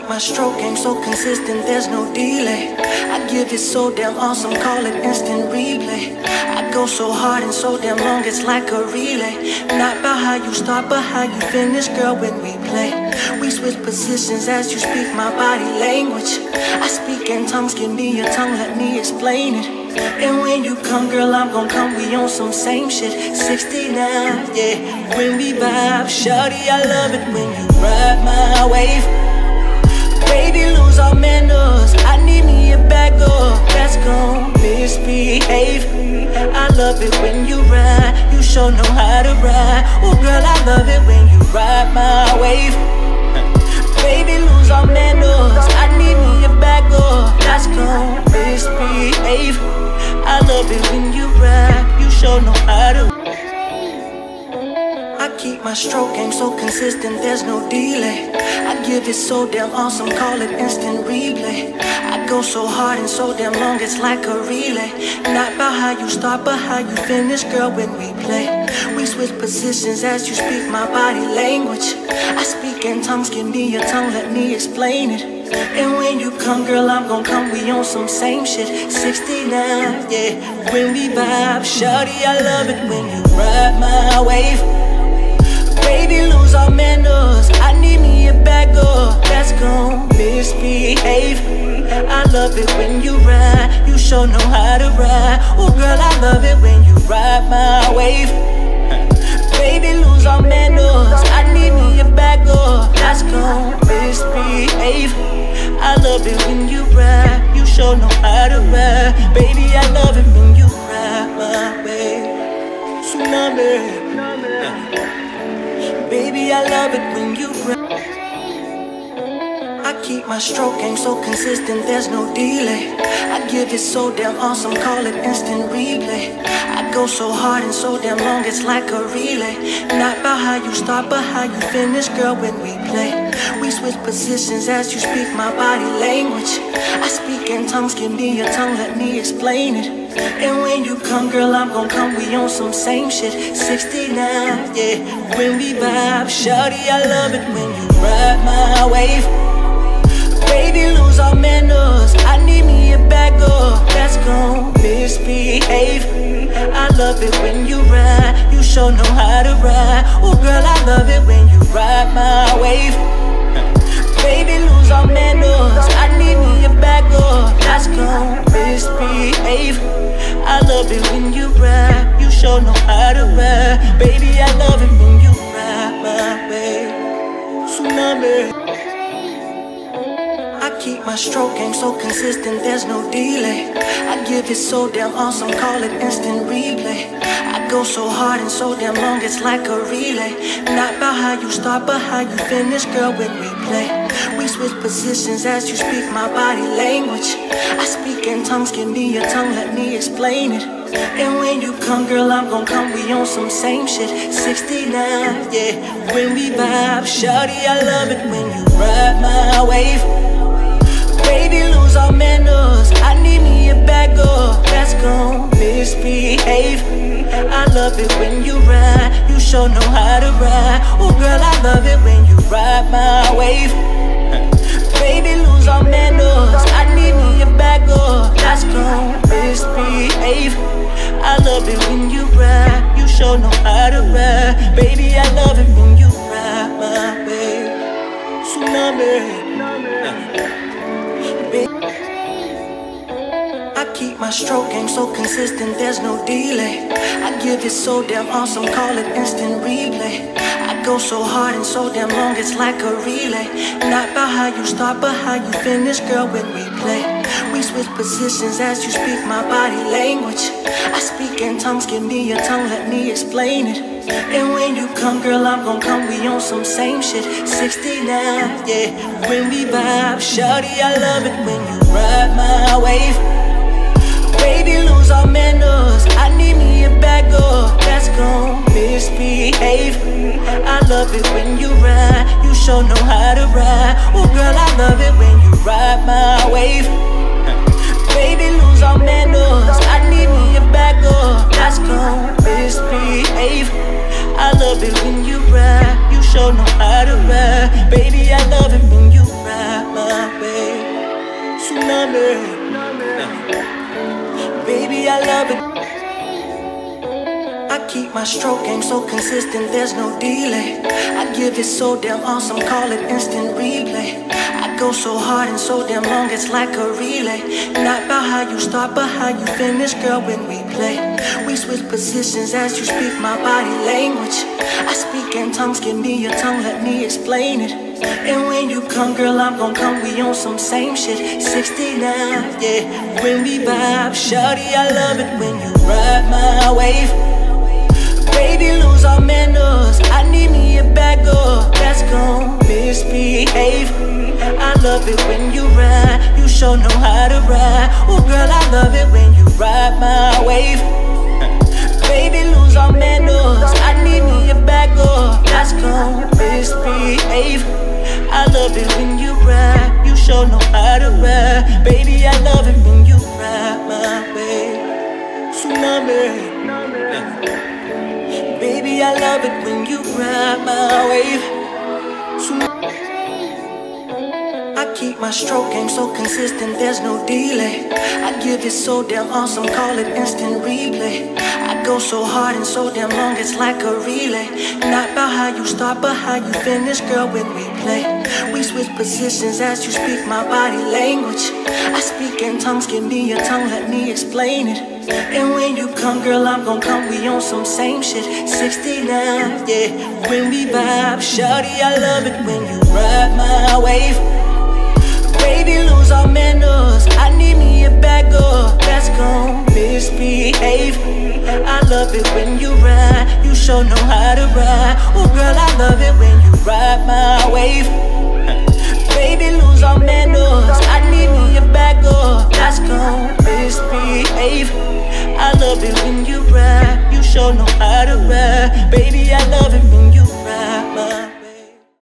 keep my stroke game so consistent, there's no delay. I give it so damn awesome, call it instant replay. I go so hard and so damn long, it's like a relay. Not about how you start, but how you finish, girl, when we play. We switch positions as you speak my body language. I speak in tongues, give me your tongue, let me explain it. And when you come, girl, I'm gon' come, we on some same shit. 69, yeah, when we vibe, shawty, I love it when you ride my wave. Baby, lose all manners, I need me a bag up that's gon' misbehave. I love it when you ride, you sure know how to ride. Oh girl, I love it when you ride my wave. Baby, lose all manners, I need me a bag up that's gon' misbehave. I love it when you ride, you sure know how to. I keep my stroke game so consistent, there's no delay. I give it so damn awesome, call it instant replay. I go so hard and so damn long, it's like a relay. Not about how you start, but how you finish, girl, when we play. We switch positions as you speak my body language. I speak in tongues, give me your tongue, let me explain it. And when you come, girl, I'm gon' come, we on some same shit. 69, yeah, when we vibe, shawty, I love it when you ride my wave. Baby, lose all manners, I need me a bag up that's gon' misbehave. I love it when you ride, you sure know how to ride. Oh girl, I love it when you ride my wave. Baby, lose all manners, I need me a bag up that's gon' misbehave. I love it when you ride, you sure know how to ride. Baby, I love it when you ride my way. Tsunami. Baby, I love it when you ride. I keep my stroke game so consistent, there's no delay. I give it so damn awesome, call it instant replay. I go so hard and so damn long, it's like a relay. Not about how you start, but how you finish, girl, when we play. We switch positions as you speak my body language. I speak in tongues, give me your tongue, let me explain it. And when you come, girl, I'm gon' come, we on some same shit. 69, yeah, when we vibe, shawty, I love it when you ride my wave. Baby, lose all manners, I need me a bag up that's gon' misbehave. I love it when you ride, you sure know how to ride. Oh girl, I love it when you ride my wave. Baby, lose all manners, I need me a bag up that's gon' misbehave. I love it when you ride, you sure know how to ride. Baby, I love it when you ride my way. Tsunami. I keep my stroke game so consistent, there's no delay. I give it so damn awesome, call it instant replay. I go so hard and so damn long, it's like a relay. Not about how you start, but how you finish, girl, when we play. We switch positions as you speak my body language. I speak in tongues, give me your tongue, let me explain it. And when you come, girl, I'm gon' come, we on some same shit. 69, yeah, when we vibe, shawty, I love it when you ride my wave. Baby, lose all manners, I need me a bag up that's gon' misbehave. I love it when you ride, you sure know how to ride. Oh girl, I love it when you ride my wave. Baby, lose all manners, I need me a bag up that's gon' misbehave. I love it when you ride, you sure know how to ride. Baby, I love it when you ride my way. Tsunami. I keep my stroke game so consistent, there's no delay. I give it so damn awesome, call it instant replay. I go so hard and so damn long, it's like a relay. Not about how you start, but how you finish, girl, when we play. We switch positions as you speak my body language. I speak in tongues, give me your tongue, let me explain it. And when you come, girl, I'm gon' come, we on some same shit. 69, yeah, when we vibe, shawty, I love it when you ride my wave. Baby, lose all manners, I need me a bag up that's gon' misbehave. I love it when you ride, you sure know how to ride. Oh girl, I love it when you ride my wave. Baby, lose all manners, I need me a bag up that's gon' misbehave. I love it when you ride, you sure know how to ride. Baby, I love it when you ride. my way. Tsunami. Baby, I love it. I keep my stroke game so consistent, there's no delay. I give it so damn awesome, call it instant replay. I go so hard and so damn long, it's like a relay. Not about how you start, but how you finish, girl, when we play. We switch positions as you speak my body language. I speak in tongues, give me your tongue, let me explain it. And when you come, girl, I'm gon' come, we on some same shit. 69, yeah, when we vibe. Shawty, I love it when you ride my wave. Baby, lose all manners, I need me a bag up that's gon' misbehave. I love it when you ride, you sure know how to ride. Oh girl, I love it when you ride my wave. Baby, lose all manners, I need me a bag up that's gon' misbehave. I love it when you ride, you sure know how to ride. Baby, I love it when you ride my wave. Tsunami. Baby, I love it when you ride my wave. I keep my stroke game so consistent, there's no delay. I give it so damn awesome, call it instant replay. I go so hard and so damn long, it's like a relay. Not about how you start, but how you finish, girl, when we play. We switch positions as you speak my body language. I speak in tongues, give me your tongue, let me explain it. And when you come, girl, I'm gon' come, we on some same shit. 69, yeah, when we vibe. Shawty, I love it when you ride my wave. Baby, lose all manners, I need me a bag up that's gon' misbehave. I love it when you ride, you sure know how to ride. Oh girl, I love it when you ride my wave. Baby, lose all manners, I need me a bag up that's gon' misbehave. I love it when you ride, you sure know how to ride. Baby, I love it when you ride my